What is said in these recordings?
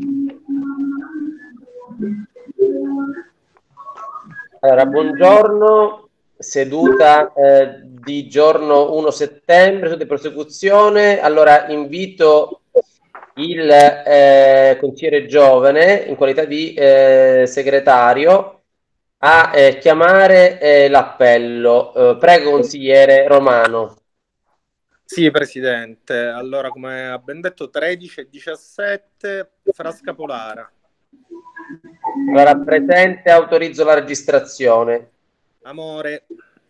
Allora, buongiorno, seduta di giorno 1 settembre, seduta di prosecuzione. Allora, invito il consigliere Giovane, in qualità di segretario, a chiamare l'appello. Prego, consigliere Romano. Sì, Presidente. Allora, come ha ben detto, 13 e 17, Frasca Polara. Allora, presente, autorizzo la registrazione. Amore.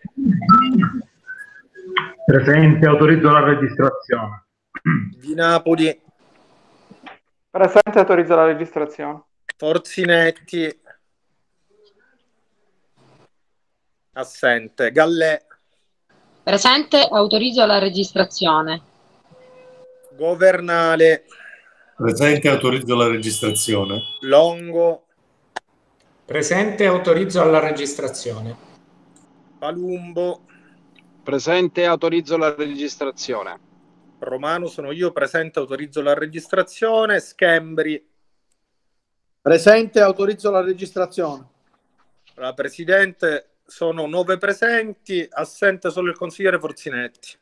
Presente, autorizzo la registrazione. Di Napoli. Presente, autorizzo la registrazione. Forzinetti. Assente. Gallè. Presente, autorizzo la registrazione. Governale. Presente, autorizzo la registrazione. Longo. Presente, autorizzo alla registrazione. Palumbo. Presente, autorizzo la registrazione. Romano sono io, presente, autorizzo la registrazione. Schembri. Presente, autorizzo la registrazione. La Presidente, sono 9 presenti, assente solo il consigliere Forzinetti.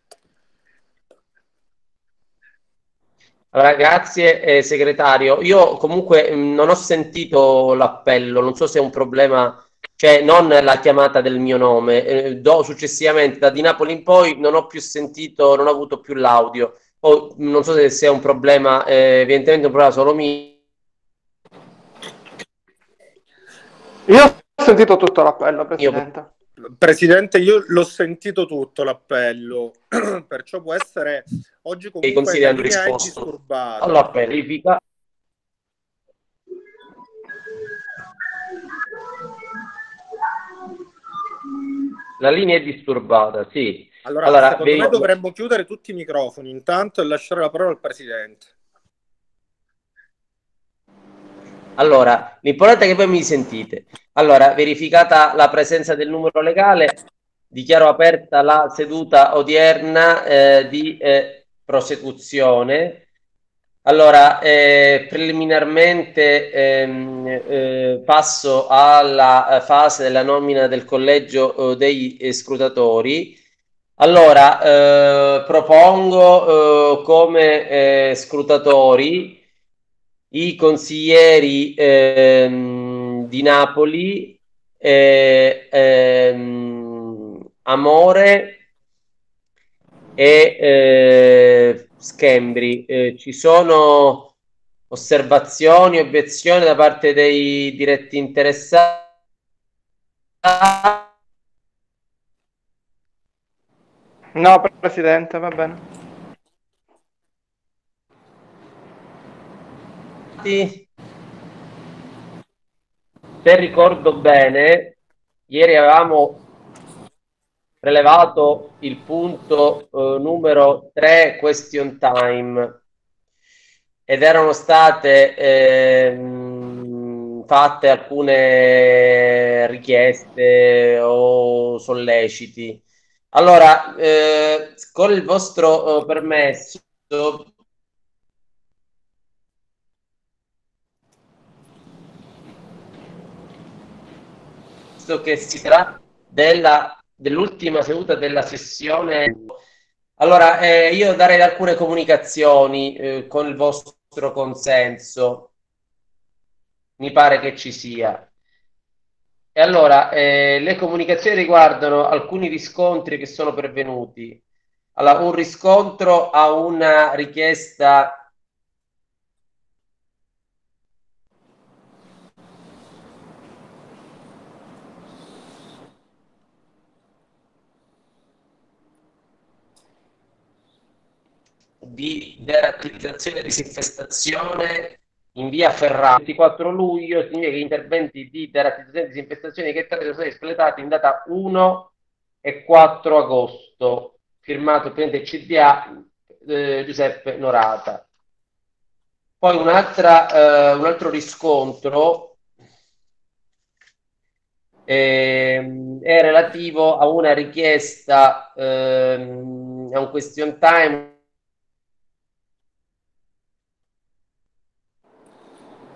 Allora, grazie segretario. Io comunque non ho sentito l'appello, non so se è un problema, cioè non la chiamata del mio nome. Successivamente da Di Napoli in poi non ho più sentito, non ho avuto più l'audio. Poi non so se sia un problema, evidentemente un problema solo mio. Io ho sentito tutto l'appello, Presidente. Presidente, io l'ho sentito tutto l'appello, perciò può essere oggi comunque la linea è disturbata. Allora, verifica. La linea è disturbata, sì. Allora secondo me dovremmo chiudere tutti i microfoni intanto e lasciare la parola al Presidente. Allora, l'importante è che voi mi sentite. Allora, verificata la presenza del numero legale, dichiaro aperta la seduta odierna di prosecuzione. Allora, preliminarmente passo alla fase della nomina del collegio dei scrutatori. Allora, propongo come scrutatori i consiglieri di Napoli, Amore e Schembri. Ci sono osservazioni, obiezioni da parte dei diretti interessati? No, Presidente, va bene. Se ricordo bene, ieri avevamo prelevato il punto numero 3, question time, ed erano state fatte alcune richieste o solleciti. Allora, con il vostro permesso, che si tratta dell'ultima seduta della sessione. Allora, io darei alcune comunicazioni con il vostro consenso. Mi pare che ci sia. E allora, le comunicazioni riguardano alcuni riscontri che sono pervenuti. Allora, un riscontro a una richiesta di derattivizzazione e disinfestazione in via Ferrara, 24 luglio, significa che gli interventi di derattivizzazione e disinfestazione che sono stati espletati in data 1 e 4 agosto, firmato il presidente CDA Giuseppe Norata. Poi un altro riscontro è relativo a una richiesta, a un question time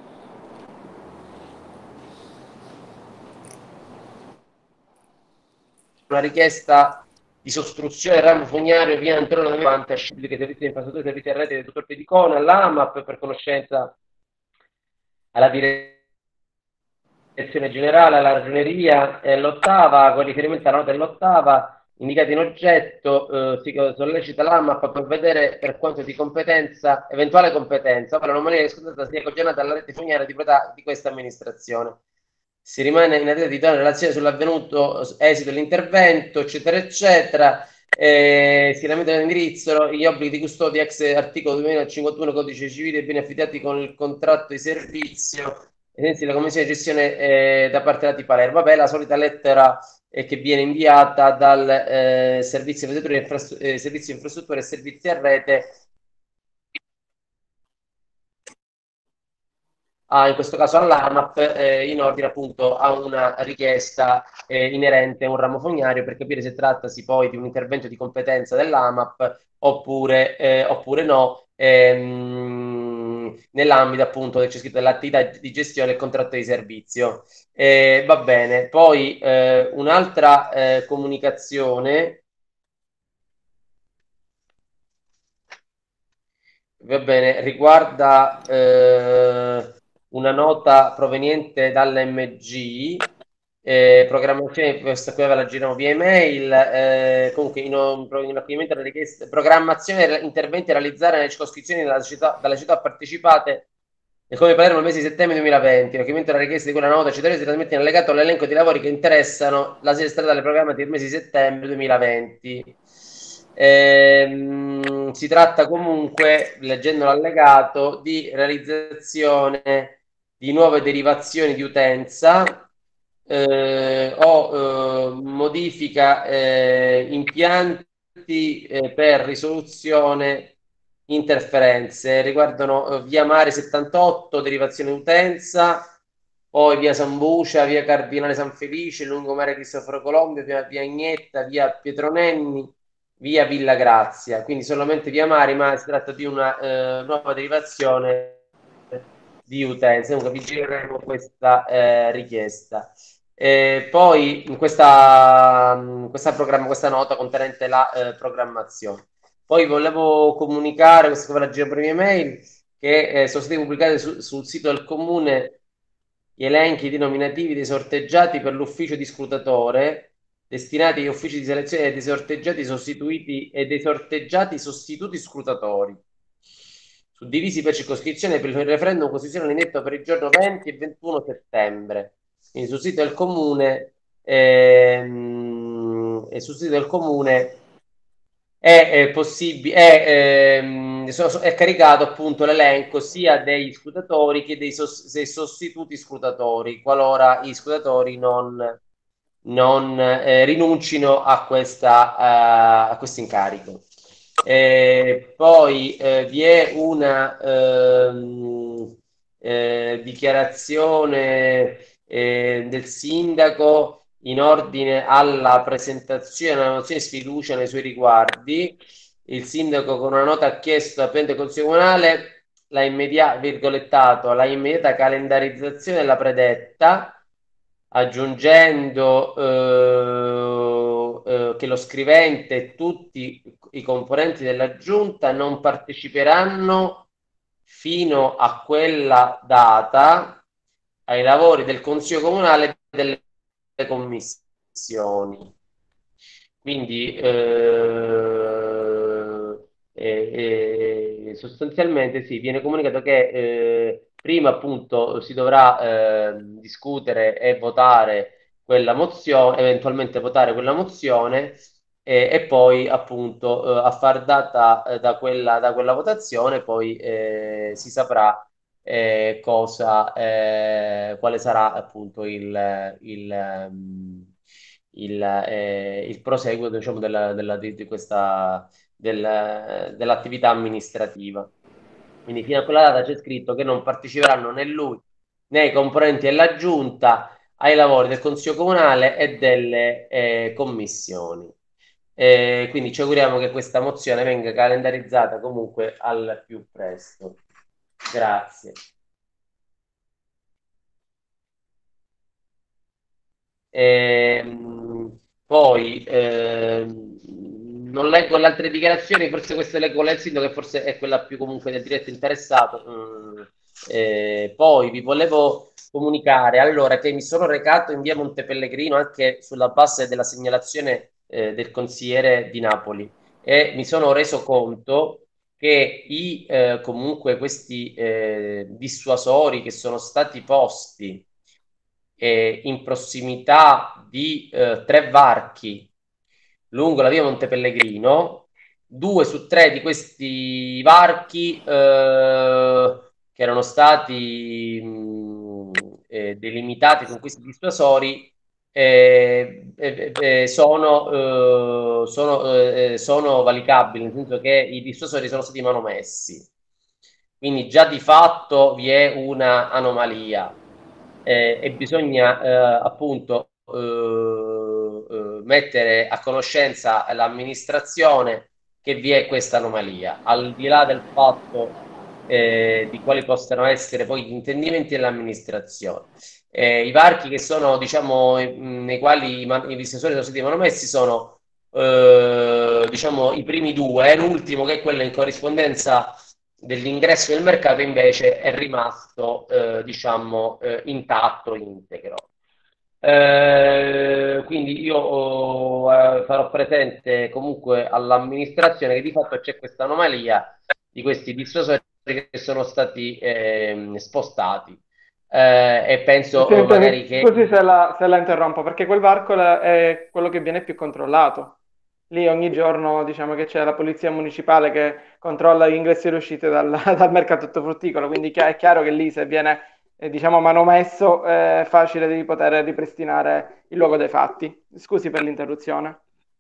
una richiesta di sostruzione del ramo fognario via Antonio 90, servizi di infrastrutture, servizi a rete del dottor Pedicone, all'AMAP per conoscenza alla direzione generale, alla ragioneria, l'ottava, con riferimento alla nota dell'ottava, indicata in oggetto, si sollecita l'AMAP a provvedere per quanto di competenza, eventuale competenza, per l'anomalia riscontrata sia cagionata alla rete fognaria di proprietà di questa amministrazione. Si rimane in attesa di dare relazione sull'avvenuto esito dell'intervento, eccetera, eccetera. Si lamenta l'indirizzo, gli obblighi di custodia ex articolo 2051 codice civile e beni affidati con il contratto di servizio ai sensi della commissione di gestione da parte della Palermo. Vabbè, la solita lettera che viene inviata dal servizio di infrastrutture e servizi a rete in questo caso all'AMAP, in ordine appunto a una richiesta inerente a un ramo fognario, per capire se trattasi poi di un intervento di competenza dell'AMAP oppure no, nell'ambito appunto che c'è scritto dell'attività di gestione e contratto di servizio. Va bene, poi un'altra comunicazione. Va bene, riguarda una nota proveniente dall'MG, programmazione, questa qui la giriamo via email, comunque in accoglimento alla richiesta, programmazione e interventi da realizzare nelle circoscrizioni dalle città partecipate nel Comune di Palermo il mese di settembre 2020, in accoglimento alla richiesta di quella nota citata si trasmette in allegato all'elenco di lavori che interessano la sede stradale programmata il mese di settembre 2020. Si tratta comunque, leggendo l'allegato, di realizzazione di nuove derivazioni di utenza o modifica impianti per risoluzione interferenze. Riguardano via Mare 78, derivazione di utenza, poi via Sambucia, via Cardinale San Felice, lungomare Cristoforo Colombo, via Agnetta, via Pietronenni, via Villa Grazia, quindi solamente via Mari, ma si tratta di una nuova derivazione di utenze. Comunque vigileremo questa richiesta. Poi questa nota contenente la programmazione. Poi volevo comunicare, questa è la gira per mia mail, che sono stati pubblicati sul sito del comune gli elenchi denominativi dei sorteggiati per l'ufficio di scrutatore destinati agli uffici di selezione dei sorteggiati sostituiti e dei sorteggiati sostituti scrutatori, suddivisi per circoscrizione per il referendum costituzionale indetto per il giorno 20 e 21 settembre. Quindi sul sito del comune è possibile, è caricato appunto l'elenco sia degli scrutatori che dei sostituti scrutatori, qualora i scrutatori non rinuncino a questo incarico. Poi vi è una dichiarazione del sindaco in ordine alla presentazione della mozione di sfiducia nei suoi riguardi. Il sindaco con una nota ha chiesto al Presidente del Consiglio Comunale la immediata calendarizzazione della predetta, aggiungendo che lo scrivente e tutti i componenti della giunta non parteciperanno fino a quella data ai lavori del Consiglio Comunale e delle commissioni. Quindi sostanzialmente sì, viene comunicato che prima appunto si dovrà discutere e votare quella mozione, eventualmente votare quella mozione e poi appunto a far data da quella votazione poi si saprà quale sarà appunto il proseguo, diciamo, dell'attività amministrativa. Quindi fino a quella data c'è scritto che non parteciperanno né lui né i componenti della giunta ai lavori del Consiglio Comunale e delle commissioni. Quindi ci auguriamo che questa mozione venga calendarizzata comunque al più presto. Grazie. Poi non leggo le altre dichiarazioni, forse questa leggo quella del sindaco, che forse è quella più comunque del diretto interessato. Poi vi volevo comunicare allora che mi sono recato in via Montepellegrino anche sulla base della segnalazione del consigliere di Napoli, e mi sono reso conto che comunque questi dissuasori che sono stati posti in prossimità di 3 varchi lungo la via Montepellegrino, 2 su 3 di questi varchi che erano stati delimitati con questi dissuasori sono valicabili, nel senso che i dissuasori sono stati manomessi. Quindi già di fatto vi è una anomalia e bisogna appunto mettere a conoscenza l'amministrazione che vi è questa anomalia, al di là del fatto di quali possano essere poi gli intendimenti dell'amministrazione. I varchi che sono, diciamo, nei quali i dissessori sono stati manomessi sono diciamo i primi 2, l'ultimo che è quello in corrispondenza dell'ingresso del mercato invece è rimasto diciamo intatto, integro. Quindi io farò presente comunque all'amministrazione che di fatto c'è questa anomalia di questi dissuasori che sono stati spostati e penso magari che... Scusi se la interrompo, perché quel varco è quello che viene più controllato. Lì ogni giorno diciamo che c'è la polizia municipale che controlla gli ingressi e le uscite dal mercato frutticolo, quindi è chiaro che lì se viene diciamo manomesso è facile di poter ripristinare il luogo dei fatti. Scusi per l'interruzione.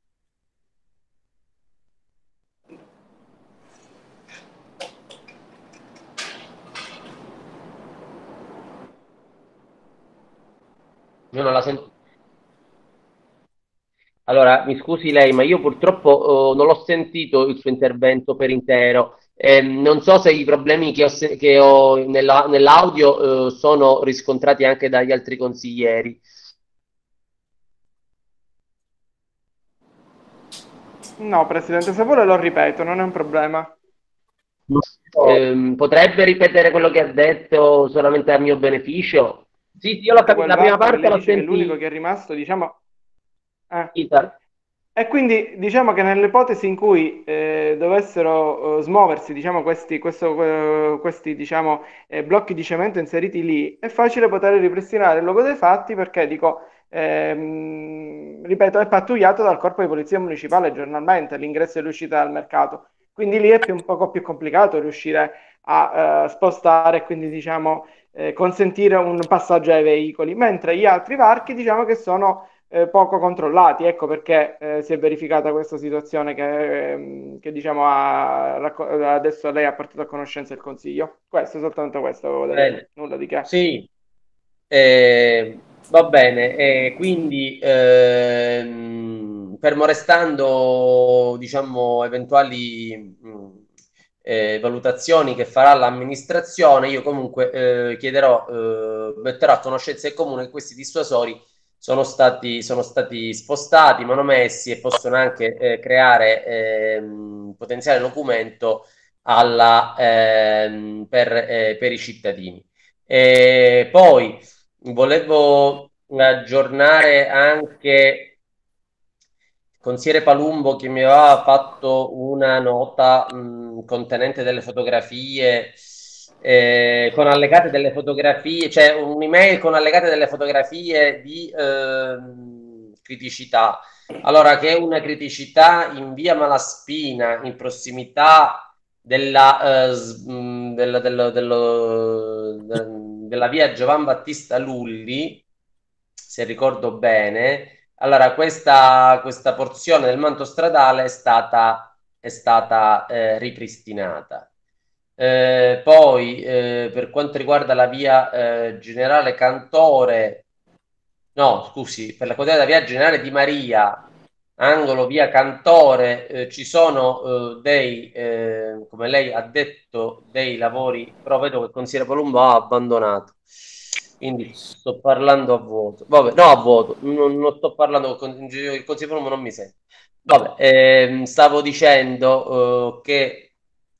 Io non la sento. Allora, mi scusi lei, ma io purtroppo non l'ho sentito il suo intervento per intero. Non so se i problemi che ho nell'audio sono riscontrati anche dagli altri consiglieri. No, Presidente, se vuole lo ripeto, non è un problema. Potrebbe ripetere quello che ha detto solamente a mio beneficio? Sì, io l'ho capito, la prima parte l'ho sentita. L'unico che è rimasto, diciamo... E quindi diciamo che nell'ipotesi in cui dovessero smuoversi diciamo, questi diciamo, blocchi di cemento inseriti lì, è facile poter ripristinare il luogo dei fatti perché, dico, ripeto, è pattugliato dal corpo di polizia municipale giornalmente l'ingresso e l'uscita dal mercato. Quindi lì è un poco più complicato riuscire a spostare e quindi diciamo, consentire un passaggio ai veicoli, mentre gli altri varchi diciamo che sono poco controllati, ecco perché si è verificata questa situazione che diciamo adesso lei ha portato a conoscenza il Consiglio. Questo, soltanto questo, avevo da dire, nulla di che. Sì, va bene, quindi fermo restando diciamo eventuali valutazioni che farà l'amministrazione, io comunque metterò a conoscenza del comune che questi dissuasori sono stati spostati, manomessi e possono anche creare potenziale documento per i cittadini. Poi volevo aggiornare anche il consigliere Palumbo che mi aveva fatto una nota contenente delle fotografie con allegate delle fotografie, cioè un'email con allegate delle fotografie di criticità. Allora, che è una criticità in via Malaspina, in prossimità della via Giovan Battista Lulli, se ricordo bene. Allora, questa porzione del manto stradale è stata ripristinata. Poi per quanto riguarda la via Generale Cantore, no, scusi, per la quadra via Generale Di Maria, angolo via Cantore, ci sono come lei ha detto, dei lavori, però vedo che il consigliere Palumbo ha abbandonato. quindi sto parlando a vuoto. Vabbè, no, a vuoto, non sto parlando con il consiglio Palumbo, non mi sento. Vabbè, stavo dicendo che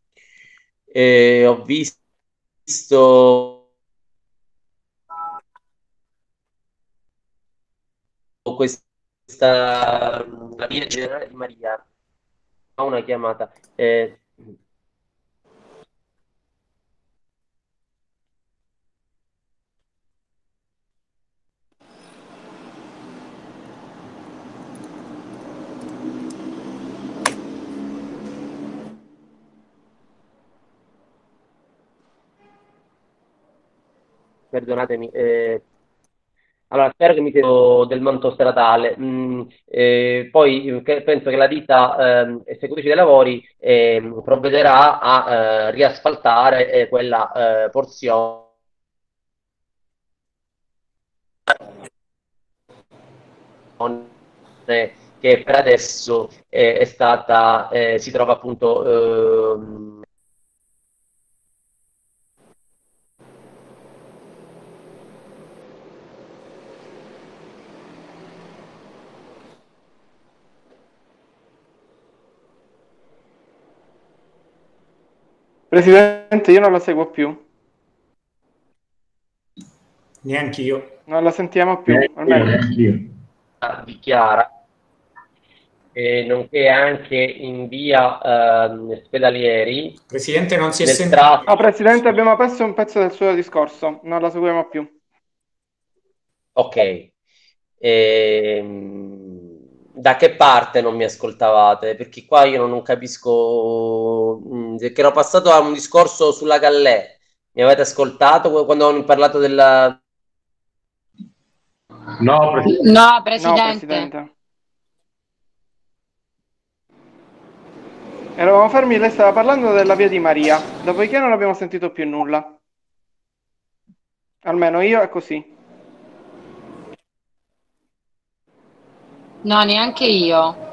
ho visto questa la via generale di Maria a una chiamata. Perdonatemi. Allora, spero che mi sia del manto stradale. Poi penso che la ditta esecutrice dei lavori provvederà a riasfaltare quella porzione che per adesso è stata, si trova appunto Presidente, io non la seguo più. Neanch'io. Non la sentiamo più, almeno. dichiara, nonché anche in via Spedalieri. Presidente, non si è nel sentito. No, Presidente, abbiamo perso un pezzo del suo discorso, non la seguiamo più. Ok. Da che parte non mi ascoltavate? Perché qua io non capisco, che ero passato a un discorso sulla Gallè. Mi avete ascoltato quando ho parlato della... No, Presidente. No, No, Presidente. Presidente. Eravamo fermi, lei stava parlando della via di Maria, dopodiché non abbiamo sentito più nulla. Almeno io è così. No, neanche io.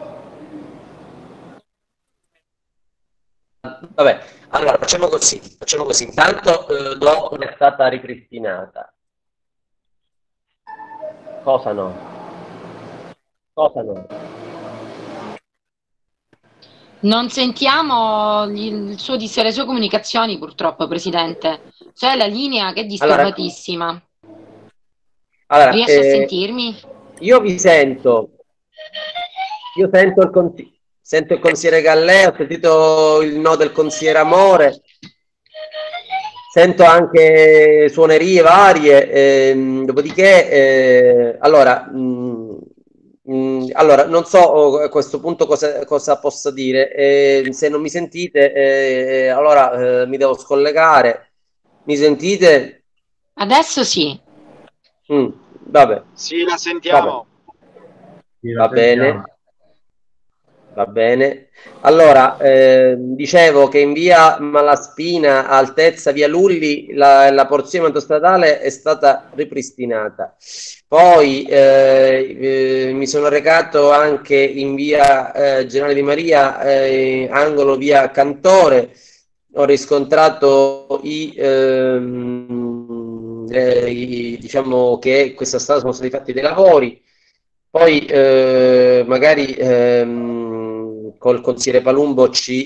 Vabbè, allora facciamo così. Intanto dopo è stata ripristinata. Cosa no? Cosa no? Non sentiamo le sue comunicazioni, purtroppo, Presidente. C'è la linea che è disturbatissima. Allora, Riesce a sentirmi? Io vi sento. Io sento il consigliere Gallè, ho sentito il no del consigliere Amore, sento anche suonerie varie, dopodiché, allora, non so a questo punto cosa posso dire. Se non mi sentite, allora mi devo scollegare. Mi sentite? Adesso sì. Vabbè. Sì, la sentiamo. Va bene. Va bene. Allora, dicevo che in via Malaspina, altezza via Lulli, la porzione autostradale è stata ripristinata. Poi mi sono recato anche in via Generale Di Maria, angolo via Cantore. Ho riscontrato diciamo che questa strada sono stati fatti dei lavori. Poi magari col consigliere Palumbo ci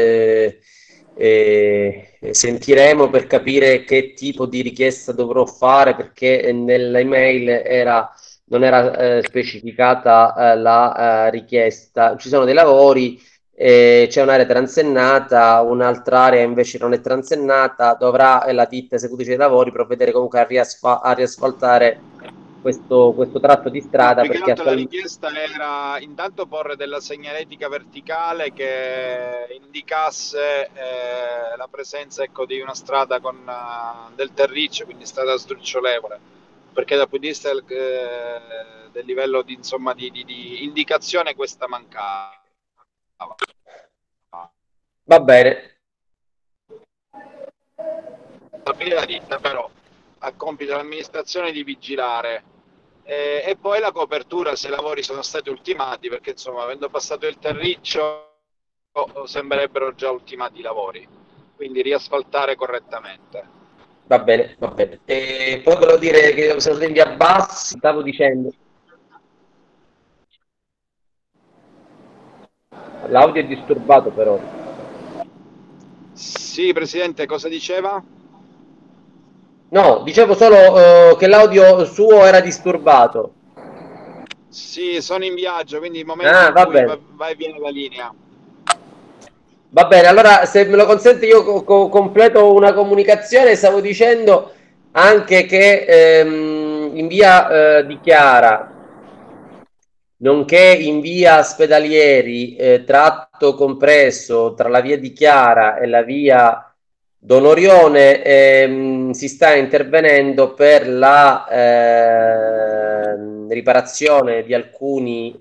sentiremo per capire che tipo di richiesta dovrò fare, perché nell'email non era specificata la richiesta. Ci sono dei lavori, c'è un'area transennata, un'altra area invece non è transennata. Dovrà la ditta esecutrice dei lavori provvedere comunque a riasfaltare questo tratto di strada, perché La richiesta era intanto porre della segnaletica verticale che indicasse la presenza, ecco, di una strada con del terriccio, quindi strada sdrucciolevole, perché dal punto di vista del livello di, insomma, di indicazione questa mancava. Va bene. La ditta però ha compito l'amministrazione di vigilare e poi la copertura se i lavori sono stati ultimati, perché insomma avendo passato il terriccio sembrerebbero già ultimati i lavori, quindi riasfaltare correttamente. Va bene, va bene. E poi volevo dire che sono stato in via Bassi, stavo dicendo. L'audio è disturbato però. Sì, Presidente, cosa diceva? No, dicevo solo che l'audio suo era disturbato. Sì, sono in viaggio, quindi il momento in Va cui bene. va e viene la linea. Va bene, allora se me lo consente io completo una comunicazione. Stavo dicendo anche che in via di Chiara, nonché in via Spedalieri, tratto compreso tra la via di Chiara e la via Donorione, si sta intervenendo per la riparazione di alcuni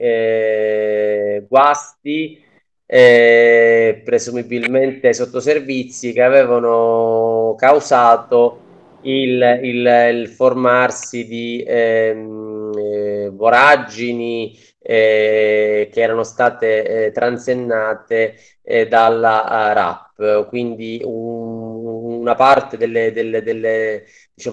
guasti, presumibilmente sottoservizi, che avevano causato il formarsi di voragini che erano state transennate dalla RAP, quindi una parte diciamo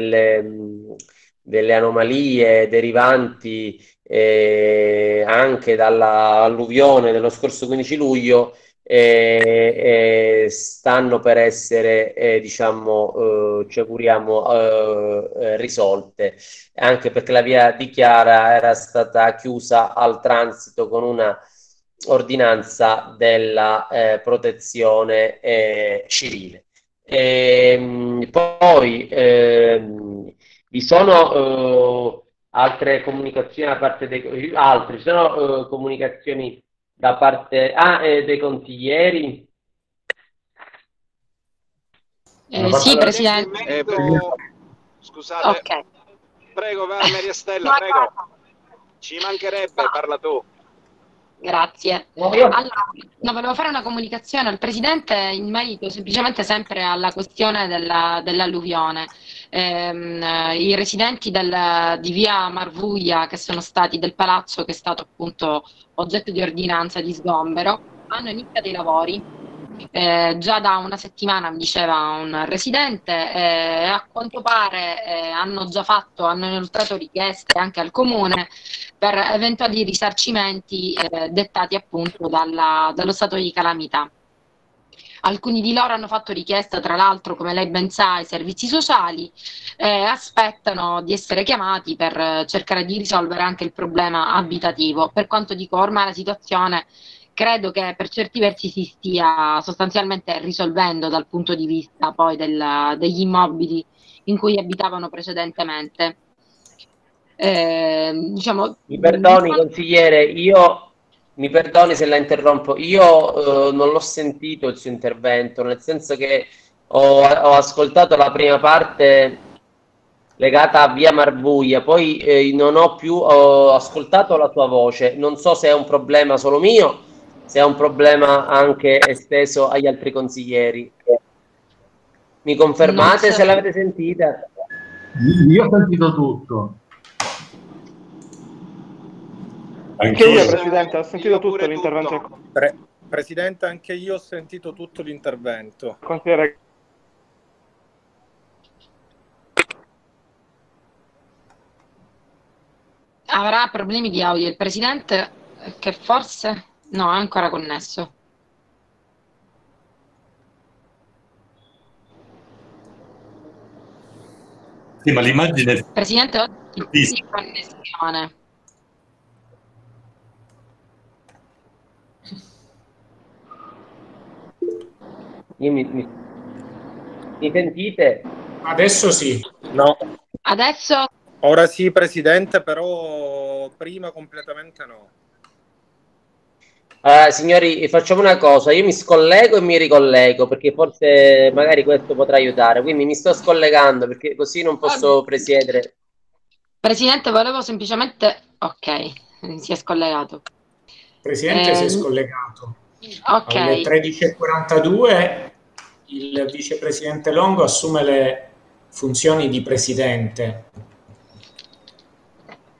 delle anomalie derivanti anche dall'alluvione dello scorso 15 luglio stanno per essere, diciamo, ci auguriamo, risolte, anche perché la via di Chiara era stata chiusa al transito con una ordinanza della protezione civile. Poi vi sono altre comunicazioni da parte dei altri, ci sono comunicazioni da parte dei consiglieri. Sì, Presidente. Scusate, okay. Prego, Maria Stella, prego. Ci mancherebbe, parla tu. Grazie. Allora, volevo fare una comunicazione al Presidente in merito semplicemente sempre alla questione dell'alluvione. I residenti di via Marvuglia, che sono stati del palazzo che è stato appunto oggetto di ordinanza di sgombero, hanno iniziato i lavori. Già da una settimana, mi diceva un residente, a quanto pare hanno inoltrato richieste anche al comune per eventuali risarcimenti dettati appunto dallo stato di calamità. Alcuni di loro hanno fatto richiesta, tra l'altro, come lei ben sa, ai servizi sociali, aspettano di essere chiamati per cercare di risolvere anche il problema abitativo. Per quanto dico, ormai la situazione credo che per certi versi si stia sostanzialmente risolvendo dal punto di vista poi degli immobili in cui abitavano precedentemente. Diciamo, mi perdoni, consigliere, mi perdoni se la interrompo, io non l'ho sentito il suo intervento, nel senso che ho ascoltato la prima parte legata a via Marvuglia, poi non ho ascoltato la tua voce, non so se è un problema solo mio, se è un problema anche esteso agli altri consiglieri. Mi confermate se l'avete sentita? Io ho sentito tutto. Anche io, Presidente, ho sentito tutto l'intervento. Presidente, anche io ho sentito tutto l'intervento. Consigliere. Avrà problemi di audio il Presidente, che forse no, è ancora connesso. Sì, ma l'immagine... Presidente, oggi di connessione. Mi sentite? Adesso sì. No. Adesso? Ora sì, Presidente, però prima completamente no. Signori, facciamo una cosa, io mi scollego e mi ricollego, perché forse magari questo potrà aiutare, quindi mi sto scollegando perché così non posso presiedere. Presidente, volevo semplicemente... Ok, si è scollegato. Presidente si è scollegato. Ok. Alle 13:42 il vicepresidente Longo assume le funzioni di presidente.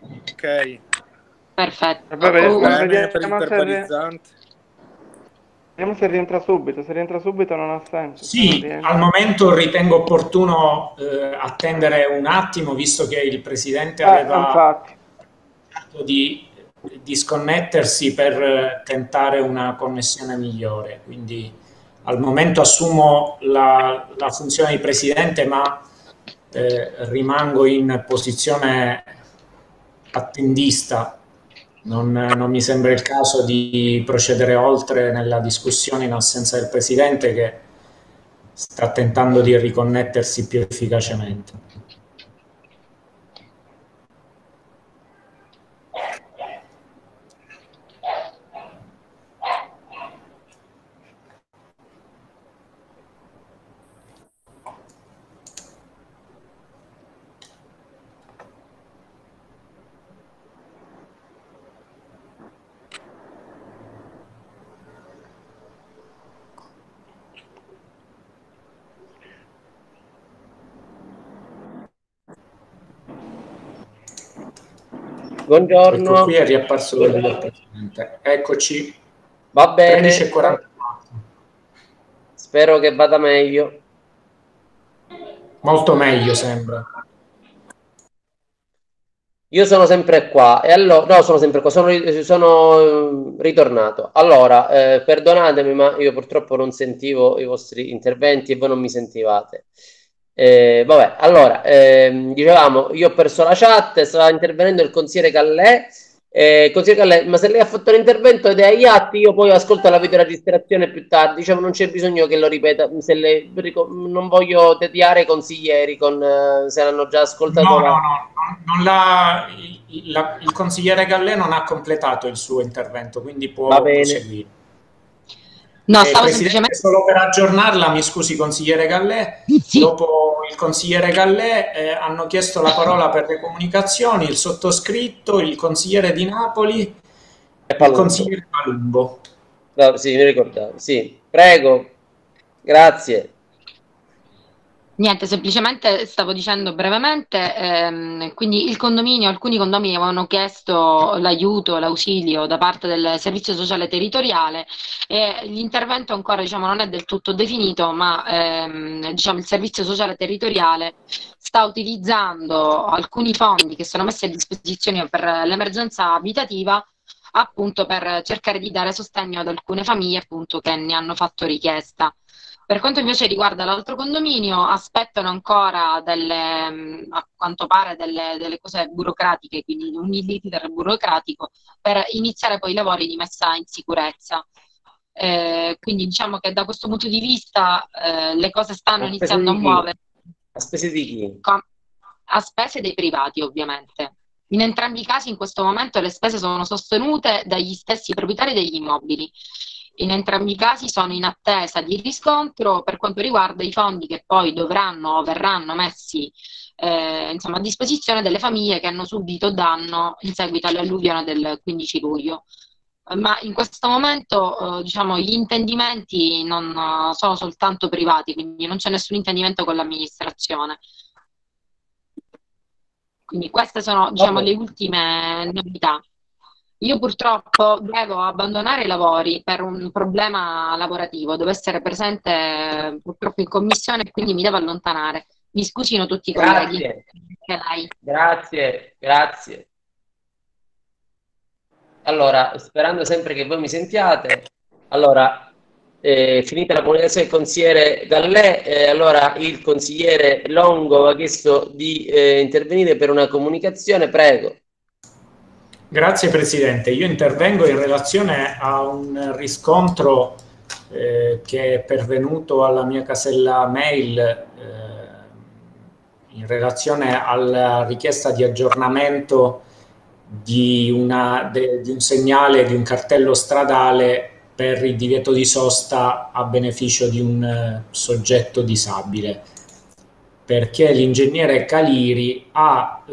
Ok. Perfetto. Per il verbalizzante. Vediamo se rientra subito non ha senso. Sì, al momento ritengo opportuno attendere un attimo, visto che il Presidente aveva detto di disconnettersi per tentare una connessione migliore. Quindi al momento assumo la funzione di Presidente, ma rimango in posizione attendista. Non mi sembra il caso di procedere oltre nella discussione in assenza del Presidente, che sta tentando di riconnettersi più efficacemente. Buongiorno. Ecco, qui è riapparso il Presidente. Eccoci. Va bene. 13:44. Spero che vada meglio. Molto meglio, sembra. Io sono sempre qua e allora no, sono sempre qua, sono ritornato. Allora, perdonatemi, ma io purtroppo non sentivo i vostri interventi e voi non mi sentivate. Vabbè, allora, dicevamo, io ho perso la chat, stava intervenendo il consigliere Callè. Consigliere Callè, ma se lei ha fatto l'intervento ed è agli atti, io poi ascolto la videoregistrazione più tardi. Diciamo, non c'è bisogno che lo ripeta. Se lei, non voglio tediare i consiglieri con, se l'hanno già ascoltato. No, il consigliere Gallè non ha completato il suo intervento, quindi può proseguire. No, Presidente, solo per aggiornarla, mi scusi consigliere Gallè, sì. Dopo il consigliere Gallè hanno chiesto la parola per le comunicazioni il sottoscritto, il consigliere di Napoli e il consigliere Palumbo. No, sì, mi ricordavo. Sì, prego. Grazie. Niente, semplicemente stavo dicendo brevemente, quindi il condominio, alcuni condomini avevano chiesto l'aiuto, l'ausilio da parte del servizio sociale territoriale e l'intervento ancora non è del tutto definito, ma il servizio sociale territoriale sta utilizzando alcuni fondi che sono messi a disposizione per l'emergenza abitativa appunto per cercare di dare sostegno ad alcune famiglie appunto che ne hanno fatto richiesta. Per quanto invece riguarda l'altro condominio, aspettano ancora a quanto pare delle cose burocratiche, quindi un iter burocratico, per iniziare poi i lavori di messa in sicurezza. Quindi diciamo che da questo punto di vista le cose stanno iniziando a muovere. A spese di chi? A spese dei privati, ovviamente. In entrambi i casi, in questo momento, le spese sono sostenute dagli stessi proprietari degli immobili. In entrambi i casi sono in attesa di riscontro per quanto riguarda i fondi che poi dovranno o verranno messi a disposizione delle famiglie che hanno subito danno in seguito all'alluvione del 15 luglio. Ma in questo momento gli intendimenti non sono soltanto privati, quindi non c'è nessun intendimento con l'amministrazione. Quindi queste sono le ultime novità. Io purtroppo devo abbandonare i lavori per un problema lavorativo, devo essere presente purtroppo in commissione e quindi mi devo allontanare. Mi scusino tutti i colleghi. Grazie. Allora, sperando sempre che voi mi sentiate, allora, finita la comunicazione del consigliere Gallè, allora il consigliere Longo ha chiesto di intervenire per una comunicazione, prego. Grazie Presidente, io intervengo in relazione a un riscontro che è pervenuto alla mia casella mail in relazione alla richiesta di aggiornamento di un segnale, di un cartello stradale per il divieto di sosta a beneficio di un soggetto disabile, perché l'ingegnere Caliri ha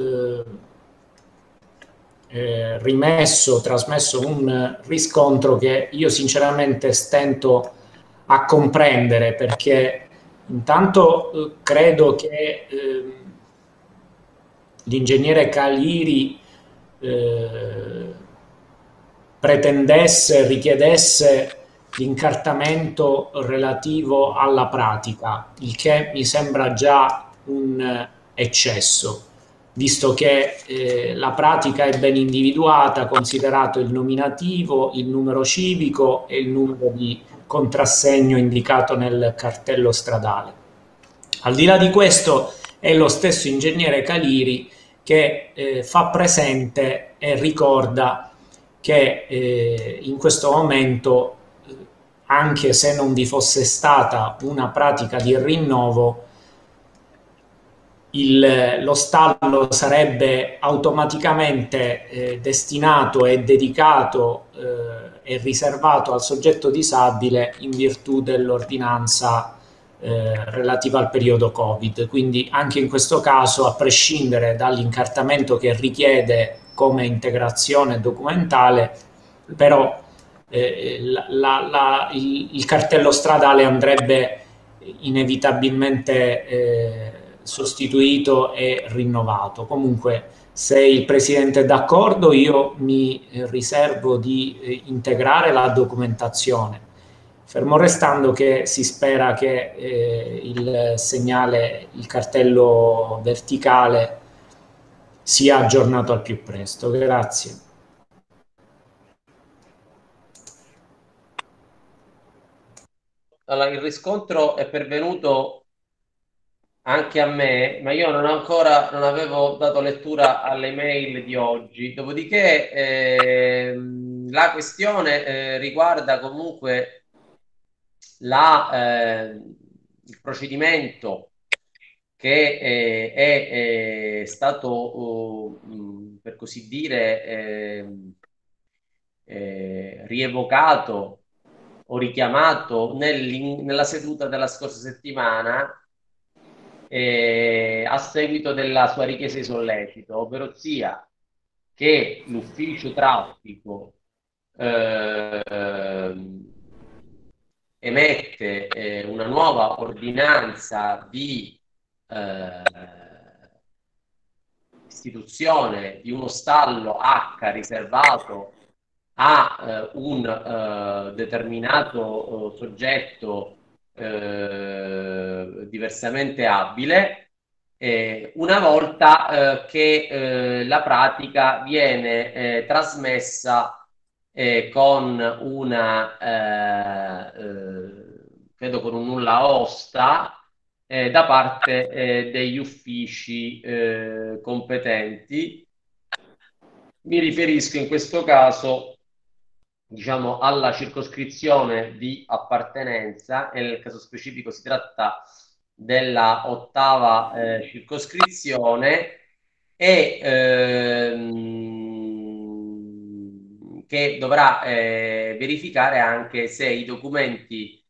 trasmesso un riscontro che io sinceramente stento a comprendere, perché intanto credo che l'ingegnere Caliri pretendesse, richiedesse l'incartamento relativo alla pratica, il che mi sembra già un eccesso, visto che la pratica è ben individuata, considerato il nominativo, il numero civico e il numero di contrassegno indicato nel cartello stradale. Al di là di questo è lo stesso ingegnere Caliri che fa presente e ricorda che in questo momento, anche se non vi fosse stata una pratica di rinnovo, lo stallo sarebbe automaticamente destinato e dedicato e riservato al soggetto disabile in virtù dell'ordinanza relativa al periodo Covid. Quindi anche in questo caso, a prescindere dall'incartamento che richiede come integrazione documentale, però il cartello stradale andrebbe inevitabilmente sostituito e rinnovato. Comunque, se il Presidente è d'accordo, io mi riservo di integrare la documentazione, fermo restando che si spera che il segnale, il cartello verticale sia aggiornato al più presto. Grazie. Allora, il riscontro è pervenuto anche a me, ma io non avevo dato lettura alle mail di oggi. Dopodiché la questione riguarda comunque il procedimento che è stato, per così dire, rievocato o richiamato nella seduta della scorsa settimana a seguito della sua richiesta di sollecito, ovvero sia che l'ufficio traffico emette una nuova ordinanza di istituzione di uno stallo H riservato a un determinato soggetto diversamente abile, una volta che la pratica viene trasmessa con una credo con un nulla osta da parte degli uffici competenti. Mi riferisco in questo caso, diciamo, alla circoscrizione di appartenenza, e nel caso specifico si tratta della 8ª circoscrizione, e che dovrà verificare anche se i documenti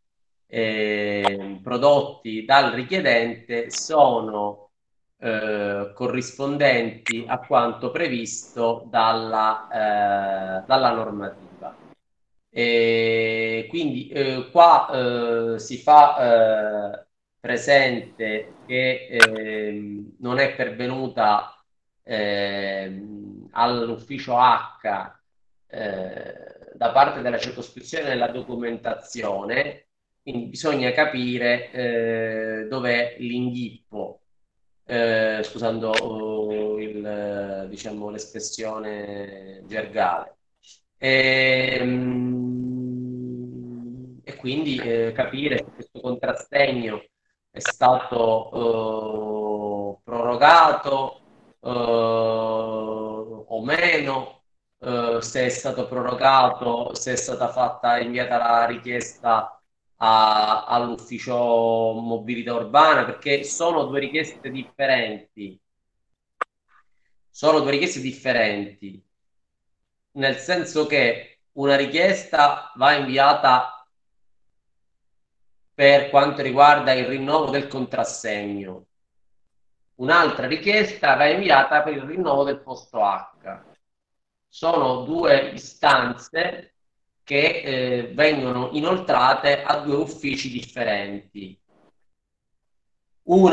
prodotti dal richiedente sono corrispondenti a quanto previsto dalla normativa. Quindi qua si fa presente che non è pervenuta all'ufficio H da parte della circoscrizione della documentazione, quindi bisogna capire dov'è l'inghippo, scusando diciamo, l'espressione gergale. E quindi capire se questo contrassegno è stato prorogato o meno, se è stato prorogato, se è stata inviata la richiesta all'ufficio mobilità urbana, perché sono due richieste differenti. Sono due richieste differenti, nel senso che una richiesta va inviata per quanto riguarda il rinnovo del contrassegno, un'altra richiesta va inviata per il rinnovo del posto H. Sono due istanze che vengono inoltrate a due uffici differenti. Una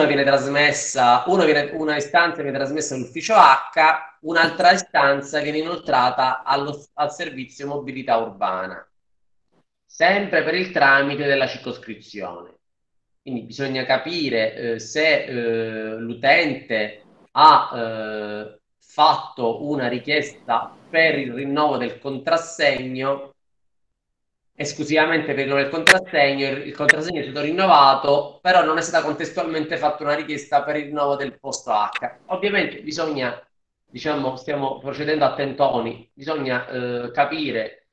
istanza viene trasmessa all'ufficio H, un'altra istanza viene inoltrata al servizio mobilità urbana. sempre per il tramite della circoscrizione. Quindi bisogna capire se l'utente ha fatto una richiesta per il rinnovo del contrassegno, esclusivamente per il rinnovo del contrassegno, il contrassegno è stato rinnovato, però non è stata contestualmente fatta una richiesta per il rinnovo del posto H. Ovviamente bisogna, diciamo, stiamo procedendo a tentoni, bisogna capire...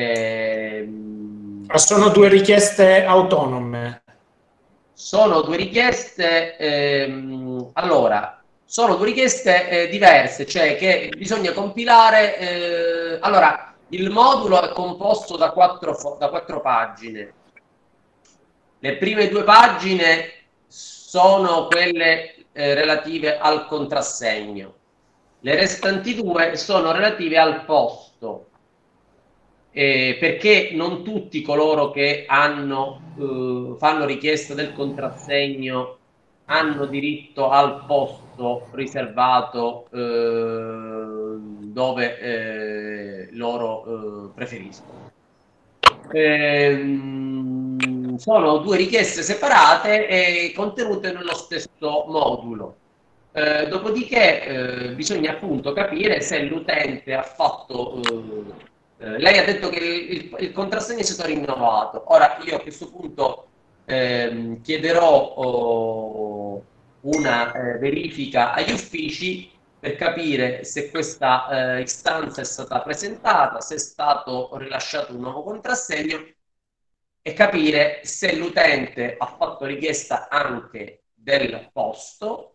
Ma sono due richieste autonome. Sono due richieste, allora, sono due richieste diverse, cioè che bisogna compilare. Allora, il modulo è composto da quattro pagine. Le prime due pagine sono quelle relative al contrassegno. Le restanti due sono relative al posto. Perché non tutti coloro che fanno richiesta del contrassegno hanno diritto al posto riservato dove loro preferiscono. Sono due richieste separate e contenute nello stesso modulo. Dopodiché bisogna appunto capire se l'utente ha fatto... lei ha detto che il contrassegno è stato rinnovato. Ora io a questo punto chiederò una verifica agli uffici per capire se questa istanza è stata presentata, se è stato rilasciato un nuovo contrassegno e capire se l'utente ha fatto richiesta anche del posto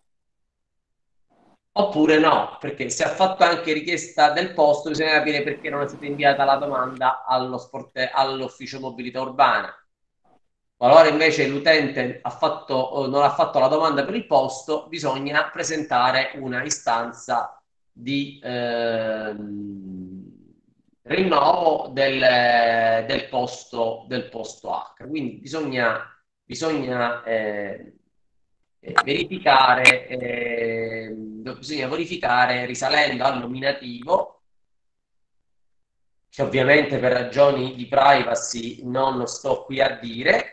oppure no, perché se ha fatto anche richiesta del posto bisogna capire perché non è stata inviata la domanda all'ufficio mobilità urbana. Qualora invece l'utente non ha fatto la domanda per il posto, bisogna presentare una istanza di rinnovo del posto H. Quindi bisogna verificare risalendo al nominativo, che ovviamente per ragioni di privacy non sto qui a dire,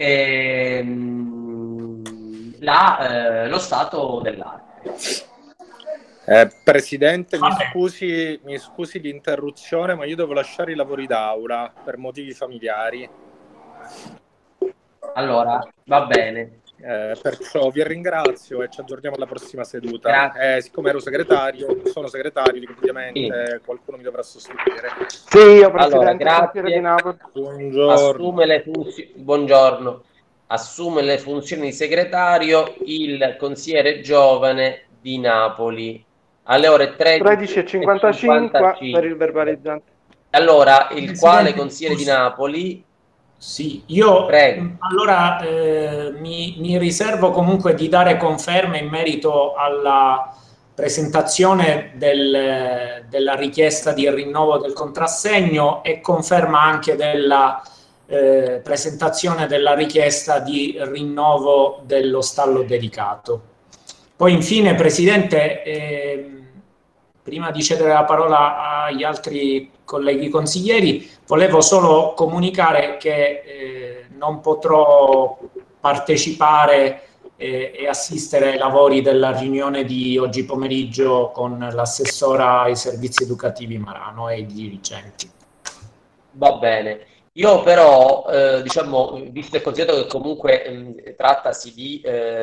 lo stato dell'arte. Presidente, mi scusi l'interruzione, ma io devo lasciare i lavori d'aula per motivi familiari. Allora, va bene. Perciò vi ringrazio e ci aggiorniamo alla prossima seduta. Siccome sono segretario, ovviamente sì. Qualcuno mi dovrà sostituire. Sì, io presidente. Allora, grazie. Di Napoli. Buongiorno. Assume le funzioni di segretario il consigliere giovane di Napoli alle ore 13:55 per il verbalizzante. Allora, il quale consigliere di Napoli... Sì, io allora mi riservo comunque di dare conferme in merito alla presentazione della richiesta di rinnovo del contrassegno e conferma anche della presentazione della richiesta di rinnovo dello stallo dedicato. Poi infine, Presidente, prima di cedere la parola agli altri colleghi consiglieri, volevo solo comunicare che non potrò partecipare e assistere ai lavori della riunione di oggi pomeriggio con l'assessora ai servizi educativi Marano e i dirigenti. Va bene. Io però, diciamo, visto e considerato che comunque trattasi di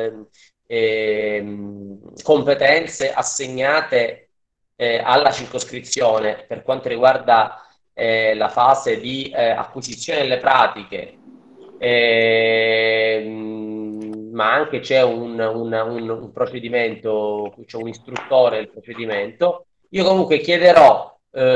competenze assegnate alla circoscrizione per quanto riguarda la fase di acquisizione delle pratiche, ma anche c'è un procedimento, c'è un istruttore del procedimento. Io comunque chiederò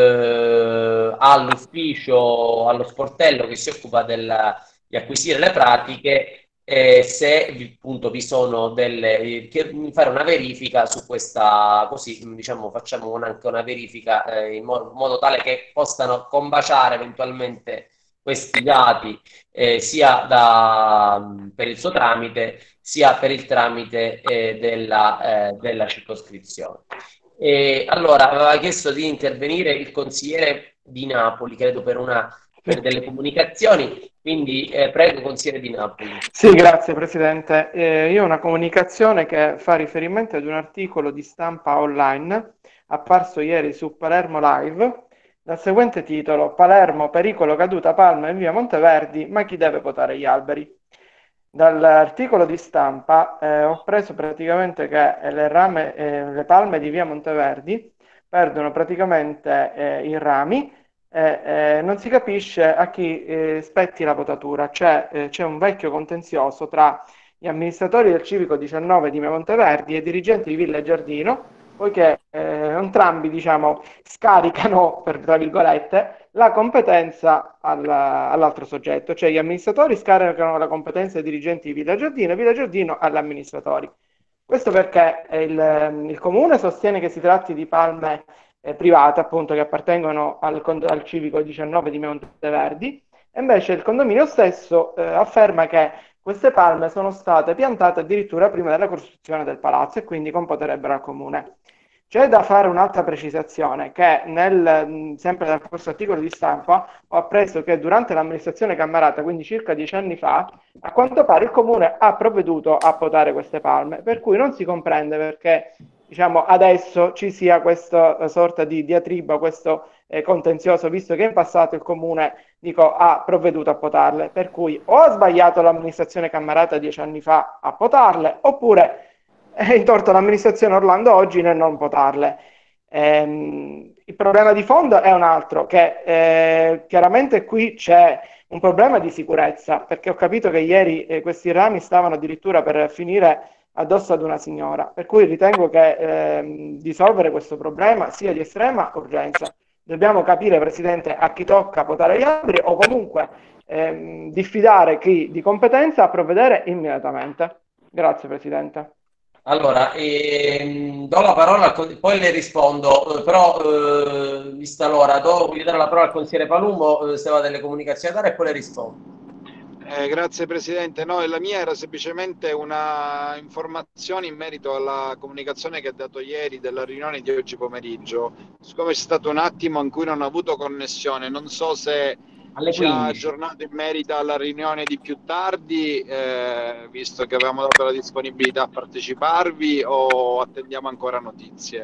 all'ufficio, allo sportello che si occupa di acquisire le pratiche, se appunto vi sono fare una verifica su questa, così diciamo facciamo anche una verifica in modo tale che possano combaciare eventualmente questi dati sia per il suo tramite sia per il tramite della circoscrizione. Allora aveva chiesto di intervenire il consigliere di Napoli, credo per una per delle comunicazioni, quindi prego, consigliere Di Napoli. Sì, grazie Presidente. Io ho una comunicazione che fa riferimento ad un articolo di stampa online apparso ieri su Palermo Live, dal seguente titolo: Palermo, pericolo caduta palma in via Monteverdi, ma chi deve potare gli alberi? Dall'articolo di stampa ho preso praticamente che le palme di via Monteverdi perdono praticamente i rami. Non si capisce a chi spetti la potatura. C'è un vecchio contenzioso tra gli amministratori del civico 19 di Via Monteverdi e i dirigenti di Villa e Giardino, poiché entrambi, diciamo, scaricano, tra virgolette, la competenza all'altro soggetto, cioè gli amministratori scaricano la competenza ai dirigenti di Villa e Villa Giardino agli amministratori. Questo perché il comune sostiene che si tratti di palme private, appunto, che appartengono al civico 19 di Monteverdi, e invece il condominio stesso afferma che queste palme sono state piantate addirittura prima della costruzione del palazzo e quindi comporterebbero al comune. C'è da fare un'altra precisazione, che sempre nel questo articolo di stampa ho appreso che durante l'amministrazione Cammarata, quindi circa 10 anni fa, a quanto pare il comune ha provveduto a potare queste palme, per cui non si comprende perché, diciamo, adesso ci sia questa sorta di diatriba, questo contenzioso, visto che in passato il comune, ha provveduto a potarle, per cui o ha sbagliato l'amministrazione Cammarata 10 anni fa a potarle, oppure è in torto l'amministrazione Orlando oggi nel non potarle. Il problema di fondo è un altro, che chiaramente qui c'è un problema di sicurezza, perché ho capito che ieri questi rami stavano addirittura per finire addosso ad una signora, per cui ritengo che risolvere questo problema sia di estrema urgenza. Dobbiamo capire, Presidente, a chi tocca potare gli alberi, o comunque diffidare chi di competenza a provvedere immediatamente. Grazie, Presidente. Allora, do la parola, poi le rispondo, però vista l'ora, voglio dare la parola al consigliere Palumbo, se va delle comunicazioni da dare, e poi le rispondo. Grazie Presidente. No, la mia era semplicemente una informazione in merito alla comunicazione che ha dato ieri della riunione di oggi pomeriggio. Siccome c'è stato un attimo in cui non ho avuto connessione, non so se ci ha aggiornato in merito alla riunione di più tardi, visto che avevamo dato la disponibilità a parteciparvi, o attendiamo ancora notizie.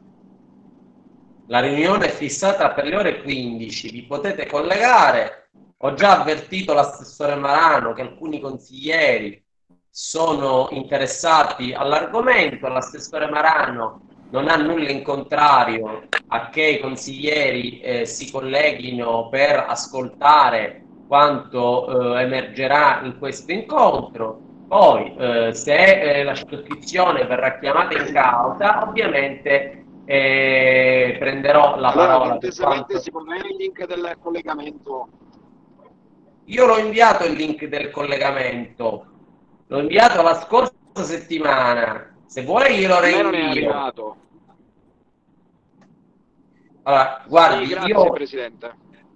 La riunione è fissata per le ore 15, vi potete collegare. Ho già avvertito l'assessore Marano che alcuni consiglieri sono interessati all'argomento. L'assessore Marano non ha nulla in contrario a che i consiglieri si colleghino per ascoltare quanto emergerà in questo incontro. Poi se la circoscrizione verrà chiamata in causa, ovviamente prenderò la parola. Si può avere il link del collegamento? Io l'ho inviato il link del collegamento, l'ho inviato la scorsa settimana, se vuoi glielo rinvio. Non è arrivato. Allora, guardi, sì, grazie, Presidente.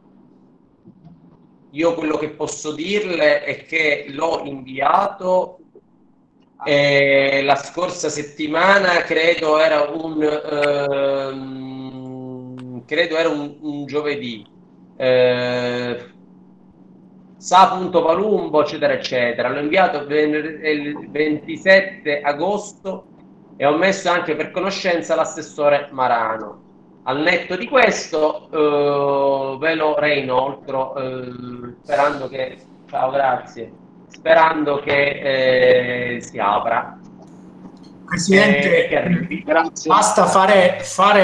Io quello che posso dirle è che l'ho inviato la scorsa settimana, credo era un giovedì. Sa.palumbo, eccetera eccetera. L'ho inviato il 27 agosto e ho messo anche per conoscenza l'assessore Marano. Al netto di questo ve lo reinoltro, sperando che sperando che si apra. Presidente, grazie. Basta fare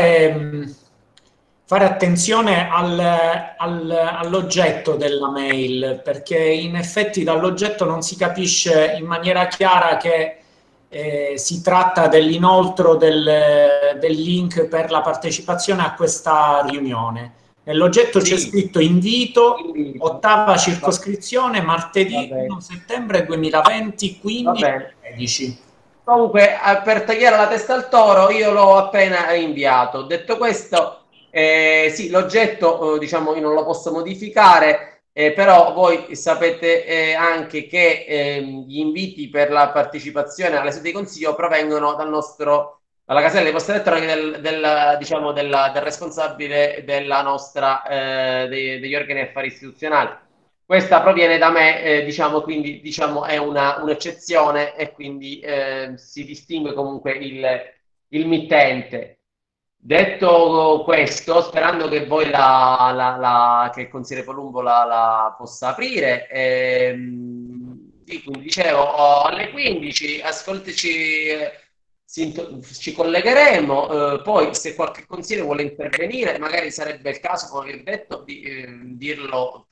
attenzione all'oggetto della mail, perché in effetti dall'oggetto non si capisce in maniera chiara che si tratta dell'inoltro del link per la partecipazione a questa riunione. Nell'oggetto c'è scritto invito, 8ª circoscrizione, martedì 1 settembre 2020, 15:13. Comunque, per tagliare la testa al toro, io l'ho appena inviato. Detto questo, sì, l'oggetto, diciamo, io non lo posso modificare, però voi sapete anche che gli inviti per la partecipazione alle sedute di consiglio provengono dal nostro alla casella di posta elettronica diciamo, del responsabile della nostra, degli organi affari istituzionali. Questa proviene da me, diciamo, quindi diciamo, è un'eccezione e quindi si distingue comunque il mittente. Detto questo, sperando che voi che il consigliere Columbo la possa aprire, quindi dicevo, alle 15 ascoltaci, ci collegheremo, poi se qualche consigliere vuole intervenire, magari sarebbe il caso, come vi ho detto, di dirlo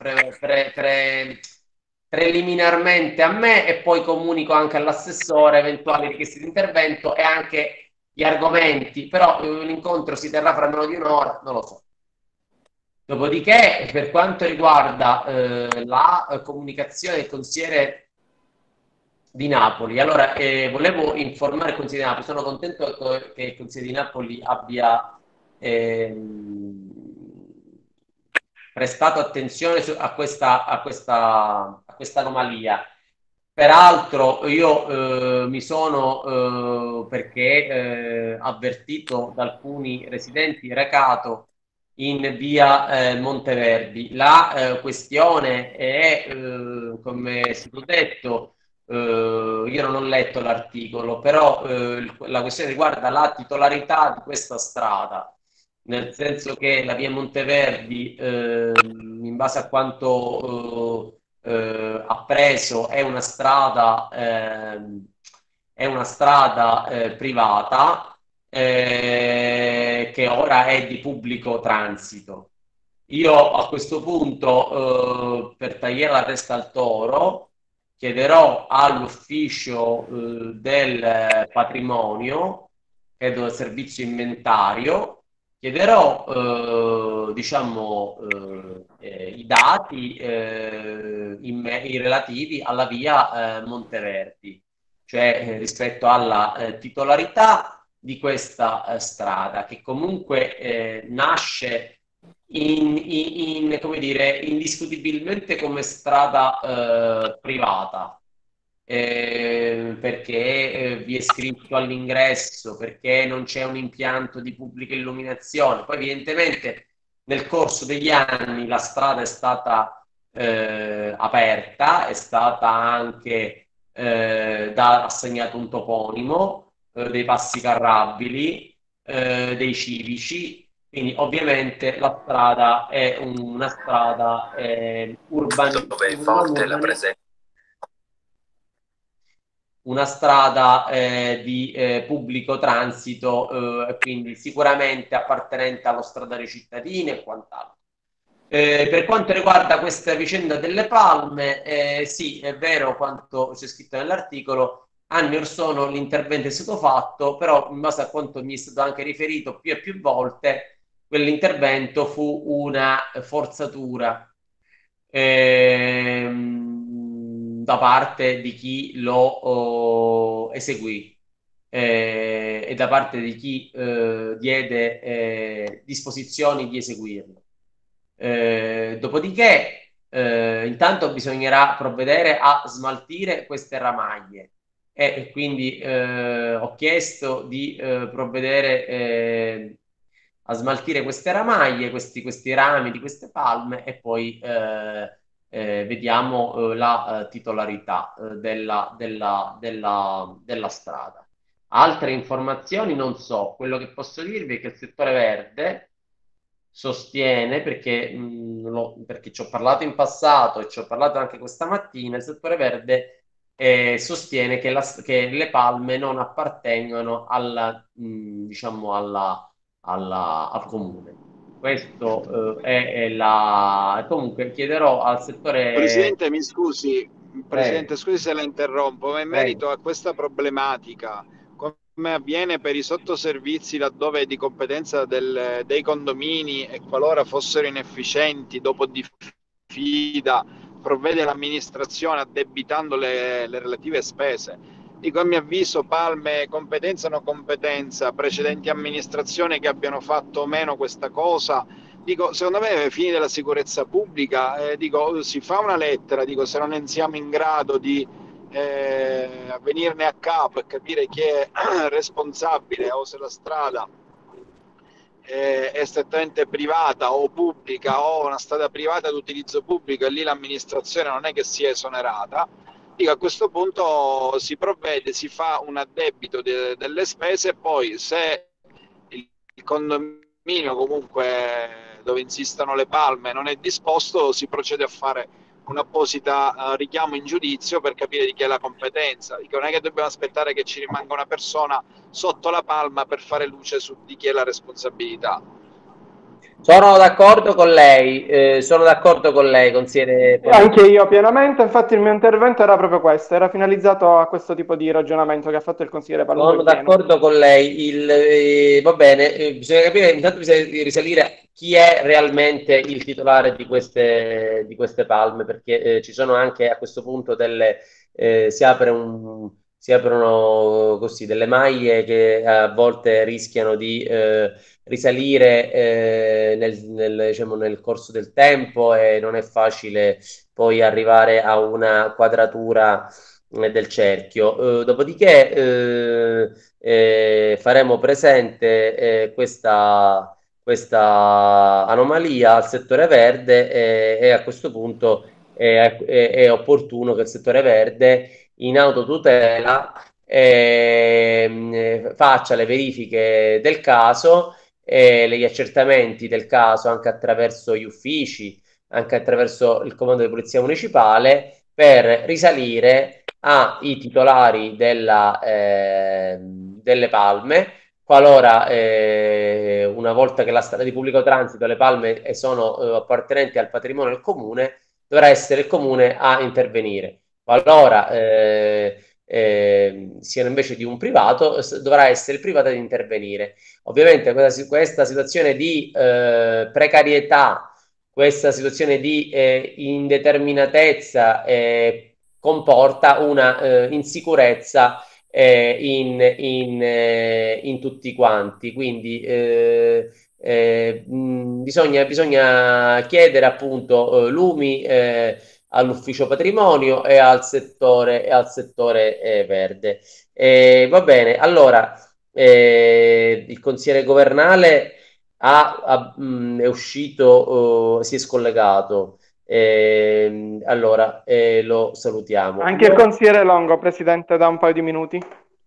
preliminarmente a me e poi comunico anche all'assessore eventuali richieste di intervento e anche gli argomenti, però l'incontro si terrà fra meno di un'ora, non lo so. Dopodiché, per quanto riguarda la comunicazione del consigliere di Napoli, allora volevo informare il consigliere di Napoli, sono contento che il consigliere di Napoli abbia prestato attenzione a questa anomalia. Peraltro io mi sono, perché avvertito da alcuni residenti, recato in via Monteverdi. La questione è, come è stato detto, io non ho letto l'articolo, però la questione riguarda la titolarità di questa strada, nel senso che la via Monteverdi, in base a quanto appreso, è una strada privata che ora è di pubblico transito. Io a questo punto, per tagliare la testa al toro, chiederò all'ufficio del patrimonio, credo del servizio inventario, chiederò diciamo, i dati i relativi alla via Monteverdi, cioè rispetto alla titolarità di questa strada, che comunque nasce come dire, indiscutibilmente come strada privata, perché vi è scritto all'ingresso, perché non c'è un impianto di pubblica illuminazione. Poi evidentemente nel corso degli anni la strada è stata aperta, è stata anche assegnato un toponimo, dei passi carrabili, dei civici. Quindi ovviamente la strada è una strada una strada di pubblico transito, quindi sicuramente appartenente allo stradale cittadino e quant'altro. Per quanto riguarda questa vicenda delle palme, sì, è vero quanto c'è scritto nell'articolo, anni or sono l'intervento è stato fatto, però in base a quanto mi è stato anche riferito più e più volte, quell'intervento fu una forzatura da parte di chi lo eseguì e da parte di chi diede disposizioni di eseguirlo. Dopodiché, intanto bisognerà provvedere a smaltire queste ramaglie e quindi ho chiesto di provvedere a smaltire queste ramaglie, questi rami di queste palme e poi vediamo la titolarità della strada. Altre informazioni non so, quello che posso dirvi è che il settore verde sostiene, perché ci ho parlato in passato e ci ho parlato anche questa mattina, il settore verde sostiene che le palme non appartengono diciamo al comune. Questo comunque chiederò al settore. Presidente, mi scusi, Presidente, scusi se la interrompo, ma in merito Prego. a questa problematica, come avviene per i sottoservizi laddove è di competenza dei condomini e qualora fossero inefficienti, dopo diffida, provvede l'amministrazione addebitando le relative spese. Dico, a mio avviso, palme, competenza o no competenza, precedenti amministrazioni che abbiano fatto o meno questa cosa. Dico, secondo me, ai fini della sicurezza pubblica, dico, si fa una lettera, dico, se non siamo in grado di venirne a capo e capire chi è responsabile, o se la strada è strettamente privata o pubblica, o una strada privata ad utilizzo pubblico, e lì l'amministrazione non è che sia esonerata. Dico, a questo punto si provvede, si fa un addebito delle spese, e poi se il condominio comunque dove insistono le palme non è disposto, si procede a fare un'apposita richiamo in giudizio per capire di chi è la competenza. Dico, non è che dobbiamo aspettare che ci rimanga una persona sotto la palma per fare luce su di chi è la responsabilità. Sono d'accordo con lei, consigliere. Anche io pienamente, infatti il mio intervento era proprio questo, era finalizzato a questo tipo di ragionamento che ha fatto il consigliere Palumbo. Sono d'accordo con lei, va bene, bisogna capire, intanto bisogna risalire chi è realmente il titolare di queste palme, perché ci sono anche a questo punto si aprono così delle maglie che a volte rischiano di risalire diciamo, nel corso del tempo, e non è facile poi arrivare a una quadratura del cerchio. Dopodiché faremo presente questa anomalia al settore verde, e a questo punto è opportuno che il settore verde, in autotutela, faccia le verifiche del caso e gli accertamenti del caso anche attraverso gli uffici, anche attraverso il comando di polizia municipale, per risalire ai titolari delle palme, qualora una volta che la strada di pubblico transito, le palme sono appartenenti al patrimonio del comune, dovrà essere il comune a intervenire. Qualora siano invece di un privato, dovrà essere il privato ad intervenire. Ovviamente questa situazione di precarietà, questa situazione di indeterminatezza comporta una insicurezza in tutti quanti, quindi bisogna chiedere appunto lumi all'ufficio patrimonio e al settore verde. Va bene, allora il consigliere Governale è uscito, si è scollegato. Allora lo salutiamo. Anche il consigliere Longo, presidente, da un paio di minuti.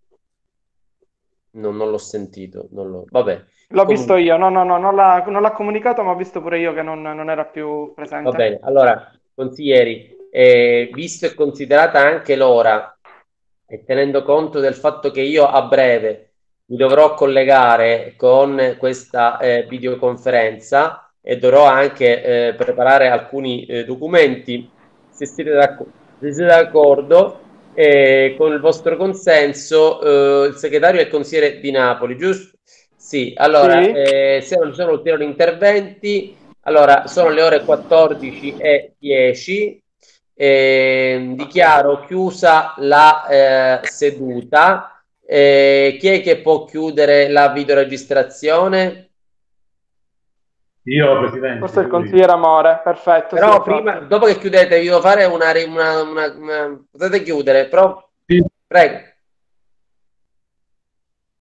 Non l'ho sentito, vabbè. L'ho visto io, no, non l'ha comunicato, ma ho visto pure io che non era più presente. Va bene, allora, consiglieri, visto e considerata anche l'ora, e tenendo conto del fatto che io a breve mi dovrò collegare con questa videoconferenza e dovrò anche preparare alcuni documenti, se siete d'accordo, con il vostro consenso, il segretario è il consigliere Di Napoli, giusto? Sì, allora, sì. Se non ci sono ulteriori interventi, allora sono le ore 14:10, dichiaro chiusa la seduta. Chi è che può chiudere la videoregistrazione? Io, Presidente. Forse il consigliere Amore, perfetto. Però sì, prima, dopo che chiudete, vi devo fare potete chiudere, però sì. Prego.